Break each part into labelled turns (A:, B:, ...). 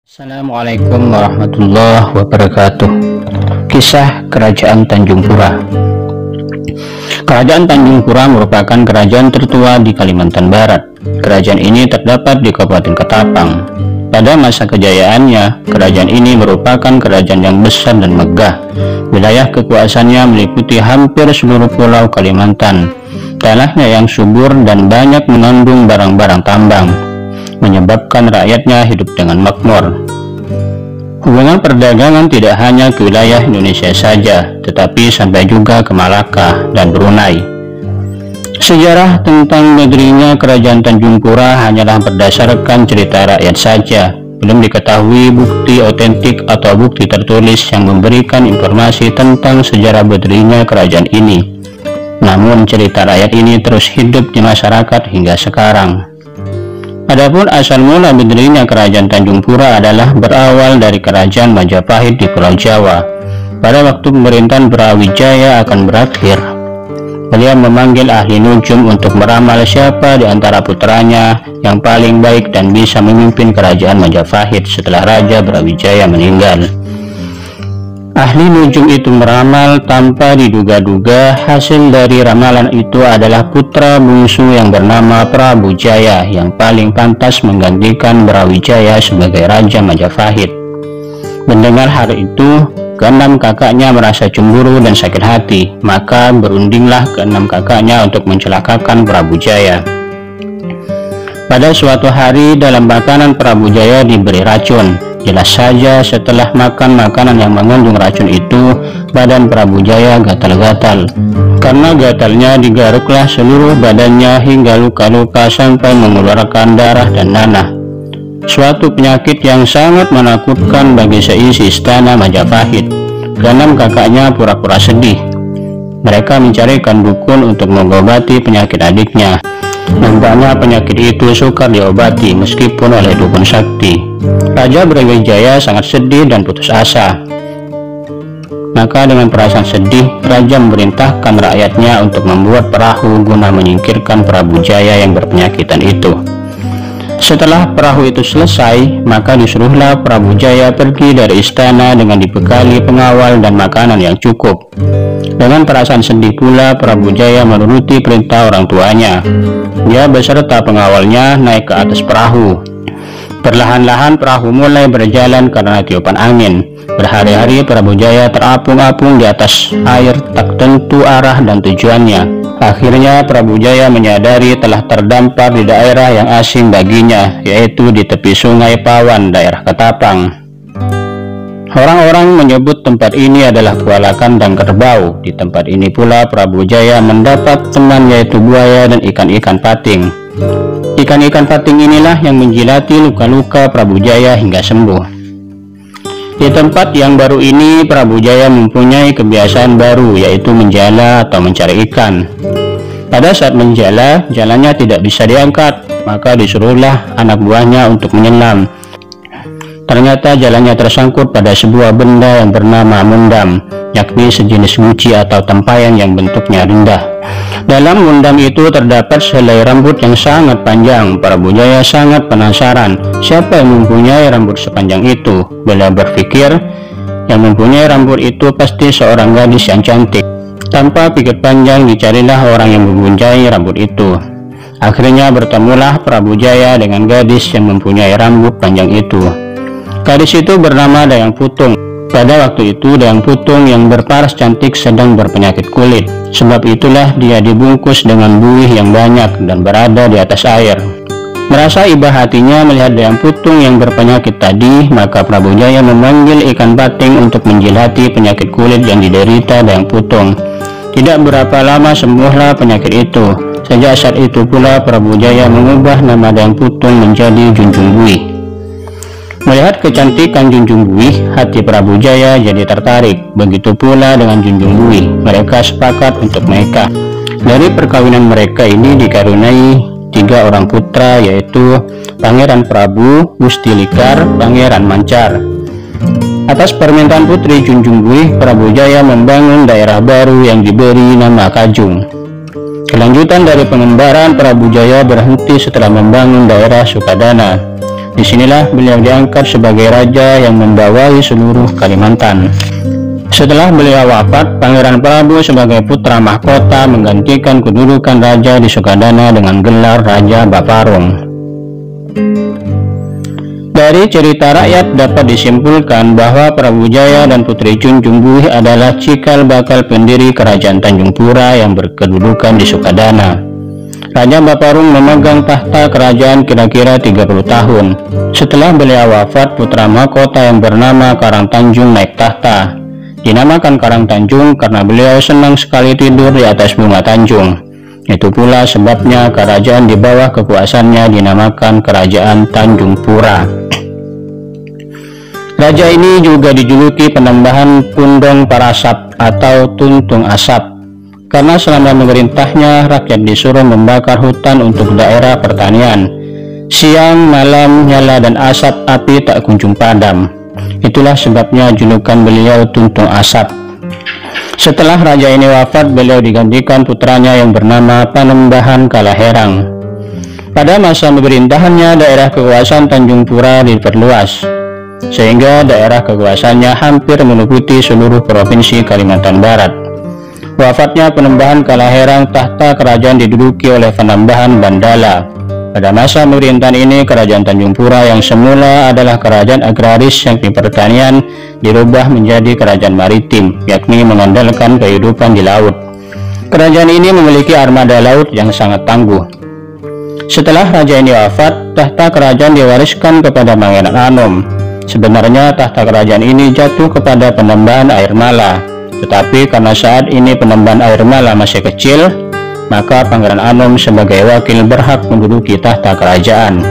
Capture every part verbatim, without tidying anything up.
A: Assalamualaikum warahmatullahi wabarakatuh. Kisah Kerajaan Tanjung Pura. Kerajaan Tanjung Pura merupakan kerajaan tertua di Kalimantan Barat. Kerajaan ini terdapat di Kabupaten Ketapang. Pada masa kejayaannya, kerajaan ini merupakan kerajaan yang besar dan megah. Wilayah kekuasaannya meliputi hampir seluruh pulau Kalimantan. Tanahnya yang subur dan banyak mengandung barang-barang tambang, menyebabkan rakyatnya hidup dengan makmur. Hubungan perdagangan tidak hanya ke wilayah Indonesia saja, tetapi sampai juga ke Malaka dan Brunei. Sejarah tentang negerinya Kerajaan Tanjung Pura hanyalah berdasarkan cerita rakyat saja. Belum diketahui bukti otentik atau bukti tertulis yang memberikan informasi tentang sejarah berdirinya kerajaan ini. Namun cerita rakyat ini terus hidup di masyarakat hingga sekarang. Adapun asal mula berdirinya Kerajaan Tanjung Pura adalah berawal dari Kerajaan Majapahit di Pulau Jawa. Pada waktu pemerintahan Brawijaya akan berakhir, beliau memanggil ahli nujum untuk meramal siapa di antara putranya yang paling baik dan bisa memimpin Kerajaan Majapahit setelah Raja Brawijaya meninggal. Ahli nujum itu meramal tanpa diduga-duga. Hasil dari ramalan itu adalah putra bungsu yang bernama Prabu Jaya yang paling pantas menggantikan Brawijaya sebagai Raja Majapahit. Mendengar hal itu, keenam kakaknya merasa cemburu dan sakit hati, maka berundinglah keenam kakaknya untuk mencelakakan Prabu Jaya. Pada suatu hari dalam makanan Prabu Jaya diberi racun. Jelas saja setelah makan makanan yang mengandung racun itu, badan Prabu Jaya gatal-gatal. Karena gatalnya digaruklah seluruh badannya hingga luka-luka sampai mengeluarkan darah dan nanah. Suatu penyakit yang sangat menakutkan bagi seisi istana Majapahit. Keenam kakaknya pura-pura sedih. Mereka mencarikan dukun untuk mengobati penyakit adiknya. Nampaknya penyakit itu sukar diobati meskipun oleh dukun sakti. Raja Brawijaya sangat sedih dan putus asa. Maka dengan perasaan sedih, Raja memerintahkan rakyatnya untuk membuat perahu guna menyingkirkan Prabu Jaya yang berpenyakitan itu. Setelah perahu itu selesai, maka disuruhlah Prabu Jaya pergi dari istana dengan dibekali pengawal dan makanan yang cukup. Dengan perasaan sedih pula, Prabu Jaya menuruti perintah orang tuanya. Dia beserta pengawalnya naik ke atas perahu. Perlahan-lahan perahu mulai berjalan karena tiupan angin. Berhari-hari Prabu Jaya terapung-apung di atas air, tak tentu arah dan tujuannya. Akhirnya Prabu Jaya menyadari telah terdampar di daerah yang asing baginya, yaitu di tepi Sungai Pawan, daerah Ketapang. Orang-orang menyebut tempat ini adalah Kuala Kandang Kerbau. Di tempat ini pula Prabu Jaya mendapat teman, yaitu buaya dan ikan-ikan pating. Ikan-ikan pating inilah yang menjilati luka-luka Prabu Jaya hingga sembuh. Di tempat yang baru ini Prabu Jaya mempunyai kebiasaan baru, yaitu menjala atau mencari ikan. Pada saat menjala, jalannya tidak bisa diangkat, maka disuruhlah anak buahnya untuk menyelam. Ternyata jalannya tersangkut pada sebuah benda yang bernama mundam, yakni sejenis guci atau tempayan yang bentuknya rendah. Dalam mundam itu terdapat selai rambut yang sangat panjang. Prabu Jaya sangat penasaran siapa yang mempunyai rambut sepanjang itu. Beliau berpikir yang mempunyai rambut itu pasti seorang gadis yang cantik. Tanpa pikir panjang dicarilah orang yang mempunyai rambut itu. Akhirnya bertemulah Prabu Jaya dengan gadis yang mempunyai rambut panjang itu. Gadis itu bernama Dayang Putung. Pada waktu itu Dayang Putung yang berparas cantik sedang berpenyakit kulit. Sebab itulah dia dibungkus dengan buih yang banyak dan berada di atas air. Merasa iba hatinya melihat Dayang Putung yang berpenyakit tadi, maka Prabu Jaya memanggil ikan pating untuk menjilati penyakit kulit yang diderita Dayang Putung. Tidak berapa lama sembuhlah penyakit itu. Sejak saat itu pula Prabu Jaya mengubah nama Dayang Putung menjadi Junjung Buih. Melihat kecantikan Junjung Buih, hati Prabu Jaya jadi tertarik. Begitu pula dengan Junjung Buih. Mereka sepakat untuk menikah. Dari perkawinan mereka ini dikaruniai tiga orang putra, yaitu Pangeran Prabu, Gusti Likar, Pangeran Mancar. Atas permintaan putri Junjung Buih, Prabu Jaya membangun daerah baru yang diberi nama Kajung. Kelanjutan dari pengembaraan Prabu Jaya berhenti setelah membangun daerah Sukadana. Disinilah beliau diangkat sebagai raja yang membawai seluruh Kalimantan. Setelah beliau wafat, Pangeran Prabu sebagai putra mahkota menggantikan kedudukan raja di Sukadana dengan gelar Raja Baparung. Dari cerita rakyat dapat disimpulkan bahwa Prabu Jaya dan Putri Junjung Buhih adalah cikal bakal pendiri Kerajaan Tanjung Pura yang berkedudukan di Sukadana. Raja Baparung memegang tahta kerajaan kira-kira tiga puluh tahun. Setelah beliau wafat, putra mahkota yang bernama Karang Tanjung naik tahta. Dinamakan Karang Tanjung karena beliau senang sekali tidur di atas bunga tanjung. Itu pula sebabnya kerajaan di bawah kekuasaannya dinamakan Kerajaan Tanjung Pura. Raja ini juga dijuluki Penembahan Pundong Parasap atau Tuntung Asap, karena selama memerintahnya rakyat disuruh membakar hutan untuk daerah pertanian. Siang malam nyala dan asap api tak kunjung padam. Itulah sebabnya julukan beliau Tuntung Asap. Setelah raja ini wafat, beliau digantikan putranya yang bernama Panembahan Kalaherang. Pada masa pemerintahannya, daerah kekuasaan Tanjung Pura diperluas, sehingga daerah kekuasaannya hampir meliputi seluruh provinsi Kalimantan Barat. Wafatnya Panembahan Kalaherang, tahta kerajaan diduduki oleh Panembahan Bandala. Pada masa pemerintahan ini, Kerajaan Tanjung Pura yang semula adalah kerajaan agraris yang di pertanian dirubah menjadi kerajaan maritim, yakni mengandalkan kehidupan di laut. Kerajaan ini memiliki armada laut yang sangat tangguh. Setelah raja ini wafat, tahta kerajaan diwariskan kepada Pangeran Anom. Sebenarnya tahta kerajaan ini jatuh kepada Panembahan Airmala, tetapi karena saat ini Panembahan Airmala masih kecil, maka Pangeran Anom sebagai wakil berhak menduduki tahta kerajaan.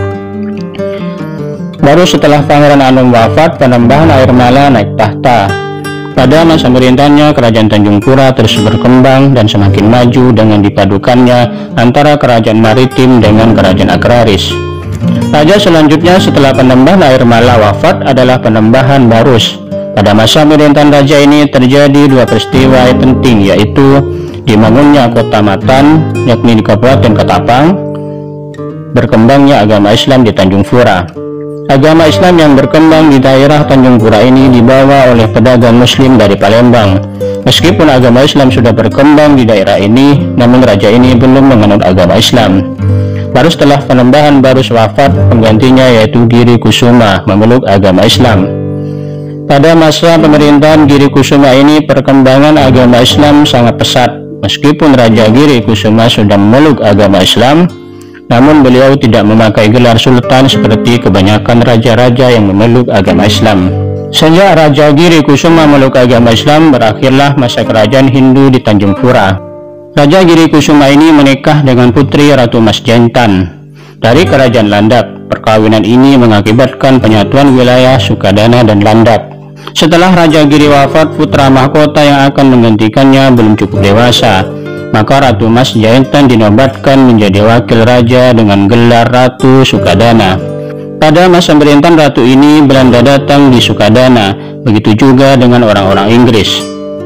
A: Baru setelah Pangeran Anom wafat, Panembahan Airmala naik tahta. Pada masa pemerintahannya, Kerajaan Tanjung Pura terus berkembang dan semakin maju dengan dipadukannya antara kerajaan maritim dengan kerajaan agraris. Raja selanjutnya setelah Panembahan Airmala wafat adalah Panembahan Barus. Pada masa pemerintahan raja ini terjadi dua peristiwa yang penting, yaitu dibangunnya kota Matan, yakni di Kabupaten Ketapang, berkembangnya agama Islam di Tanjung Pura. Agama Islam yang berkembang di daerah Tanjung Pura ini dibawa oleh pedagang muslim dari Palembang. Meskipun agama Islam sudah berkembang di daerah ini, namun raja ini belum menganut agama Islam. Baru setelah Panembahan Barus wafat, penggantinya yaitu Giri Kusuma memeluk agama Islam. Pada masa pemerintahan Giri Kusuma ini, perkembangan agama Islam sangat pesat. Meskipun Raja Giri Kusuma sudah memeluk agama Islam, namun beliau tidak memakai gelar sultan seperti kebanyakan raja-raja yang memeluk agama Islam. Sejak Raja Giri Kusuma memeluk agama Islam, berakhirlah masa kerajaan Hindu di Tanjung Pura. Raja Giri Kusuma ini menikah dengan putri Ratu Mas Jantan dari kerajaan Landak. Perkawinan ini mengakibatkan penyatuan wilayah Sukadana dan Landak. Setelah Raja Giri wafat, putra mahkota yang akan menggantikannya belum cukup dewasa, maka Ratu Mas Jantan dinobatkan menjadi wakil raja dengan gelar Ratu Sukadana. Pada masa pemerintahan ratu ini, Belanda datang di Sukadana, begitu juga dengan orang-orang Inggris.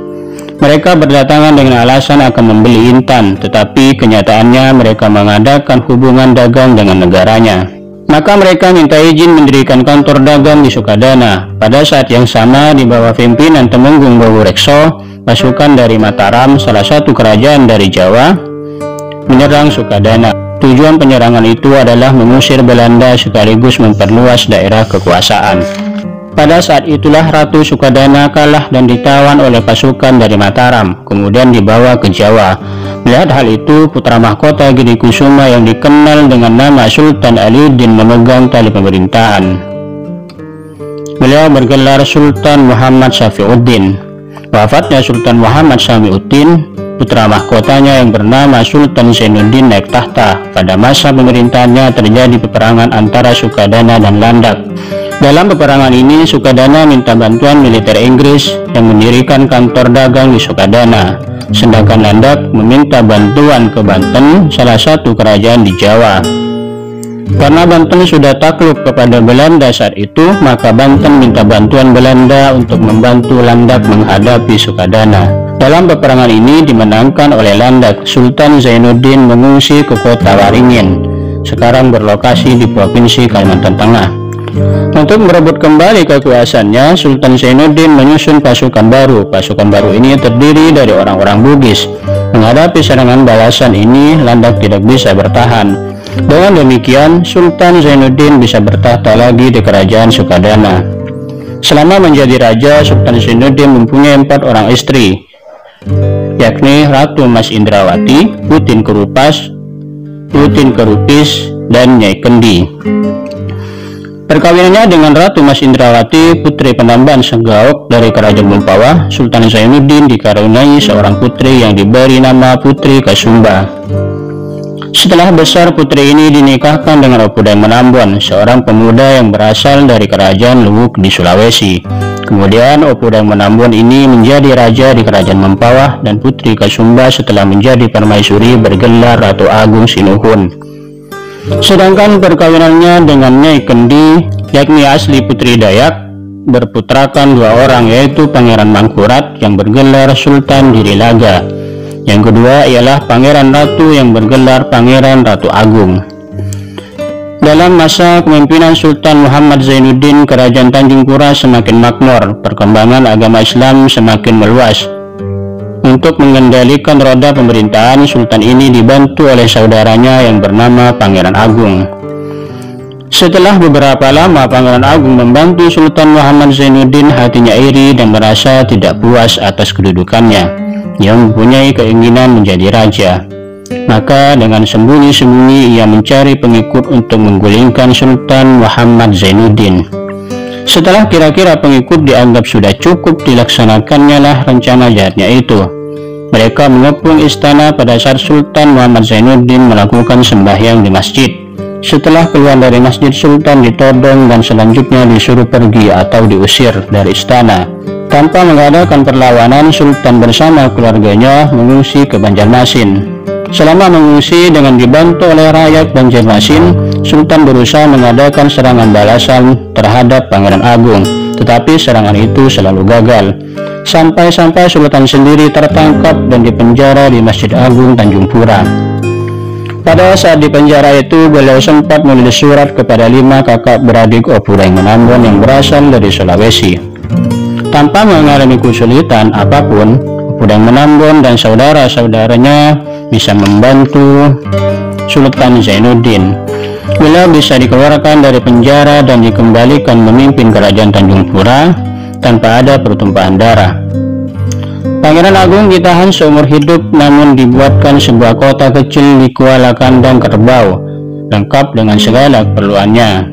A: Mereka berdatangan dengan alasan akan membeli intan, tetapi kenyataannya mereka mengadakan hubungan dagang dengan negaranya. Maka mereka minta izin mendirikan kantor dagang di Sukadana. Pada saat yang sama, di bawah pimpinan Temenggung Bowo Rekso, pasukan dari Mataram, salah satu kerajaan dari Jawa, menyerang Sukadana. Tujuan penyerangan itu adalah mengusir Belanda sekaligus memperluas daerah kekuasaan. Pada saat itulah Ratu Sukadana kalah dan ditawan oleh pasukan dari Mataram, kemudian dibawa ke Jawa. Melihat hal itu, putra mahkota Giri Kusuma yang dikenal dengan nama Sultan Aliuddin memegang tali pemerintahan. Beliau bergelar Sultan Muhammad Syafiuddin. Wafatnya Sultan Muhammad Syafiuddin, putra mahkotanya yang bernama Sultan Zainuddin naik tahta. Pada masa pemerintahannya terjadi peperangan antara Sukadana dan Landak. Dalam peperangan ini, Sukadana minta bantuan militer Inggris yang mendirikan kantor dagang di Sukadana, sedangkan Landak meminta bantuan ke Banten, salah satu kerajaan di Jawa. Karena Banten sudah takluk kepada Belanda saat itu, maka Banten minta bantuan Belanda untuk membantu Landak menghadapi Sukadana. Dalam peperangan ini dimenangkan oleh Landak. Sultan Zainuddin mengungsi ke kota Waringin, sekarang berlokasi di Provinsi Kalimantan Tengah. Untuk merebut kembali kekuasaannya, Sultan Zainuddin menyusun pasukan baru. Pasukan baru ini terdiri dari orang-orang Bugis. Menghadapi serangan balasan ini, Landak tidak bisa bertahan. Dengan demikian, Sultan Zainuddin bisa bertahta lagi di kerajaan Sukadana. Selama menjadi raja, Sultan Zainuddin mempunyai empat orang istri, yakni Ratu Mas Indrawati, Utin Kerupas, Utin Kerupis, dan Nyai Kendi. Perkawinannya dengan Ratu Mas Indrawati, putri Penamban Segaok dari Kerajaan Mempawah, Sultan Zainuddin dikaruniai seorang putri yang diberi nama Putri Kasumba. Setelah besar, putri ini dinikahkan dengan Opudai Menambon, seorang pemuda yang berasal dari Kerajaan Luwuk di Sulawesi. Kemudian Opudai Menambon ini menjadi raja di Kerajaan Mempawah, dan Putri Kasumba setelah menjadi permaisuri bergelar Ratu Agung Sinuhun. Sedangkan perkawinannya dengan Nyai Kendi, yakni asli putri Dayak, berputrakan dua orang, yaitu Pangeran Mangkurat yang bergelar Sultan Dirilaga. Yang kedua ialah Pangeran Ratu yang bergelar Pangeran Ratu Agung. Dalam masa kepemimpinan Sultan Muhammad Zainuddin, Kerajaan Tanjung Pura semakin makmur, perkembangan agama Islam semakin meluas. Untuk mengendalikan roda pemerintahan, Sultan ini dibantu oleh saudaranya yang bernama Pangeran Agung. Setelah beberapa lama Pangeran Agung membantu Sultan Muhammad Zainuddin, hatinya iri dan merasa tidak puas atas kedudukannya. Ia mempunyai keinginan menjadi raja. Maka dengan sembunyi-sembunyi ia mencari pengikut untuk menggulingkan Sultan Muhammad Zainuddin. Setelah kira-kira pengikut dianggap sudah cukup, dilaksanakannya lah rencana jahatnya itu. Mereka mengepung istana pada saat Sultan Muhammad Zainuddin melakukan sembahyang di masjid. Setelah keluar dari masjid, Sultan ditodong dan selanjutnya disuruh pergi atau diusir dari istana. Tanpa mengadakan perlawanan, Sultan bersama keluarganya mengungsi ke Banjarmasin. Selama mengungsi dengan dibantu oleh rakyat Banjarmasin, Sultan berusaha mengadakan serangan balasan terhadap Pangeran Agung, tetapi serangan itu selalu gagal. Sampai-sampai Sultan sendiri tertangkap dan dipenjara di Masjid Agung Tanjung Pura. Pada saat di penjara itu, beliau sempat menulis surat kepada lima kakak beradik Opudai Menambon yang berasal dari Sulawesi. Tanpa mengalami kesulitan apapun, Opudai Menambon dan saudara-saudaranya bisa membantu Sultan Zainuddin. Beliau bisa dikeluarkan dari penjara dan dikembalikan memimpin Kerajaan Tanjung Pura tanpa ada pertumpahan darah. Pangeran Agung ditahan seumur hidup, namun dibuatkan sebuah kota kecil di Kuala Kandang Kerbau, lengkap dengan segala keperluannya.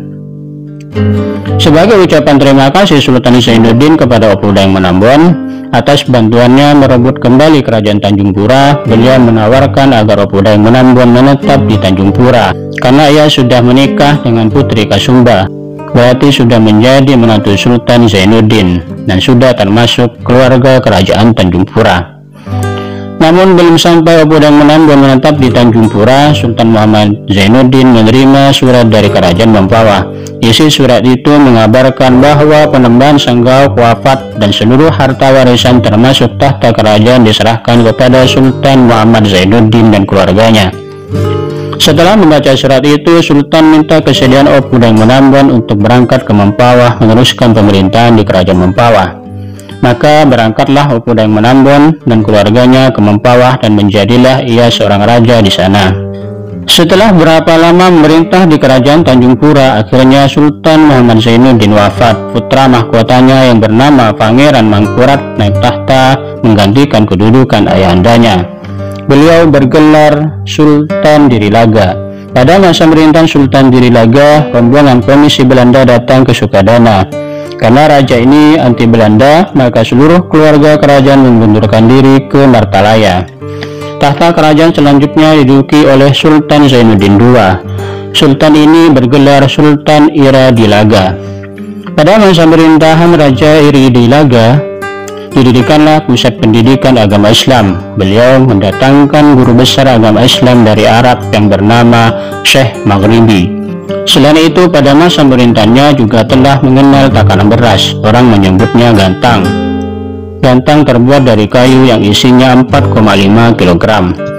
A: Sebagai ucapan terima kasih Sultan Zainuddin kepada Opudai Menambon atas bantuannya merebut kembali Kerajaan Tanjung Pura, beliau menawarkan agar Opudai Menambon menetap di Tanjung Pura karena ia sudah menikah dengan Putri Kasumba, berarti sudah menjadi menantu Sultan Zainuddin dan sudah termasuk keluarga Kerajaan Tanjung Pura. Namun belum sampai Opudai Menambon menetap di Tanjung Pura, Sultan Muhammad Zainuddin menerima surat dari Kerajaan Mempawah. Isi surat itu mengabarkan bahwa Penemban Senggaok wafat dan seluruh harta warisan termasuk tahta kerajaan diserahkan kepada Sultan Muhammad Zainuddin dan keluarganya. Setelah membaca surat itu, Sultan minta kesediaan Opudai Menambon untuk berangkat ke Mempawah meneruskan pemerintahan di Kerajaan Mempawah. Maka berangkatlah Opudai Menambon dan keluarganya ke Mempawah dan menjadilah ia seorang raja di sana. Setelah berapa lama memerintah di Kerajaan Tanjung Pura, akhirnya Sultan Muhammad Zainuddin wafat. Putra mahkotanya yang bernama Pangeran Mangkurat naik tahta menggantikan kedudukan ayahandanya. Beliau bergelar Sultan Dirilaga. Pada masa pemerintahan Sultan Dirilaga, rombongan komisi Belanda datang ke Sukadana. Karena raja ini anti Belanda, maka seluruh keluarga kerajaan mengundurkan diri ke Martalaya. Tahta kerajaan selanjutnya diduduki oleh Sultan Zainuddin kedua. Sultan ini bergelar Sultan Iridilaga. Pada masa pemerintahan Raja Iridilaga, didirikanlah pusat pendidikan agama Islam. Beliau mendatangkan guru besar agama Islam dari Arab yang bernama Syekh Maghribi. Selain itu, pada masa pemerintahannya juga telah mengenal takanan beras. Orang menyebutnya gantang. Gantang terbuat dari kayu yang isinya empat koma lima kilogram.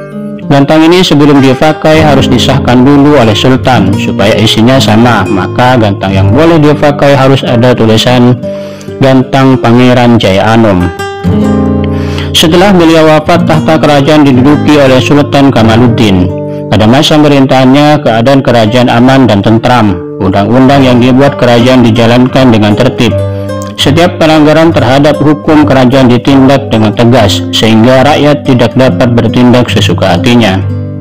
A: Gantang ini sebelum dipakai harus disahkan dulu oleh sultan supaya isinya sama, maka gantang yang boleh dipakai harus ada tulisan Gantang Pangeran Jaya Anom. Setelah beliau wafat, tahta kerajaan diduduki oleh Sultan Kamaluddin. Pada masa pemerintahannya, keadaan kerajaan aman dan tentram. Undang-undang yang dibuat kerajaan dijalankan dengan tertib. Setiap pelanggaran terhadap hukum kerajaan ditindak dengan tegas, sehingga rakyat tidak dapat bertindak sesuka hatinya.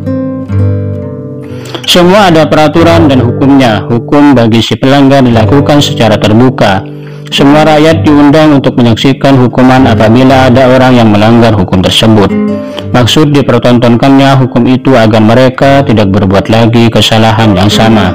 A: Semua ada peraturan dan hukumnya. Hukum bagi si pelanggar dilakukan secara terbuka. Semua rakyat diundang untuk menyaksikan hukuman apabila ada orang yang melanggar hukum tersebut. Maksud dipertontonkannya hukum itu agar mereka tidak berbuat lagi kesalahan yang sama.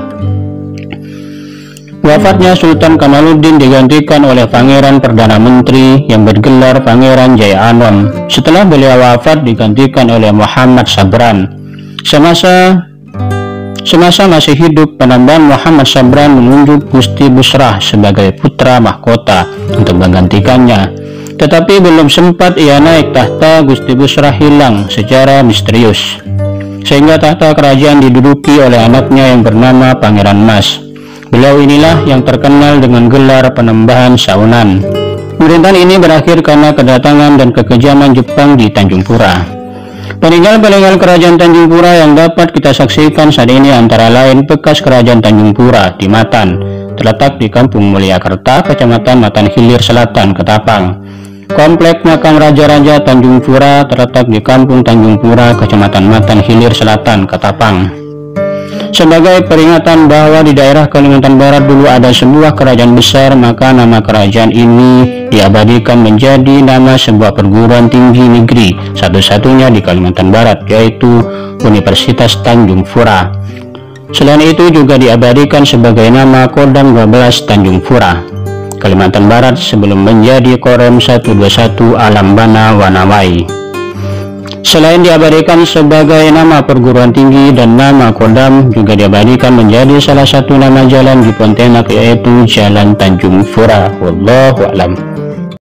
A: Wafatnya Sultan Kamaluddin digantikan oleh Pangeran Perdana Menteri yang bergelar Pangeran Jaya Anom. Setelah beliau wafat digantikan oleh Muhammad Sabran. Semasa semasa masih hidup, Panembahan Muhammad Sabran menunjuk Gusti Busrah sebagai putra mahkota untuk menggantikannya. Tetapi belum sempat ia naik tahta, Gusti Busrah hilang secara misterius, sehingga tahta kerajaan diduduki oleh anaknya yang bernama Pangeran Mas. Beliau inilah yang terkenal dengan gelar Panembahan Saunan. Pemerintahan ini berakhir karena kedatangan dan kekejaman Jepang di Tanjung Pura. Peninggalan-peninggalan kerajaan Tanjung Pura yang dapat kita saksikan saat ini antara lain bekas kerajaan Tanjung Pura di Matan, terletak di Kampung Mulyakerta, Kecamatan Matan Hilir Selatan, Ketapang. Komplek Makam Raja-Raja Tanjung Pura terletak di Kampung Tanjung Pura, Kecamatan Matan Hilir Selatan, Ketapang. Sebagai peringatan bahwa di daerah Kalimantan Barat dulu ada sebuah kerajaan besar, maka nama kerajaan ini diabadikan menjadi nama sebuah perguruan tinggi negeri satu-satunya di Kalimantan Barat, yaitu Universitas Tanjung Pura. Selain itu juga diabadikan sebagai nama Kodam dua belas Tanjung Pura, Kalimantan Barat sebelum menjadi Korem seratus dua puluh satu Alambana Wanawai. Selain diabadikan sebagai nama perguruan tinggi dan nama Kodam, juga diabadikan menjadi salah satu nama jalan di Pontianak, yaitu Jalan Tanjung Pura. Wallahu a'lam.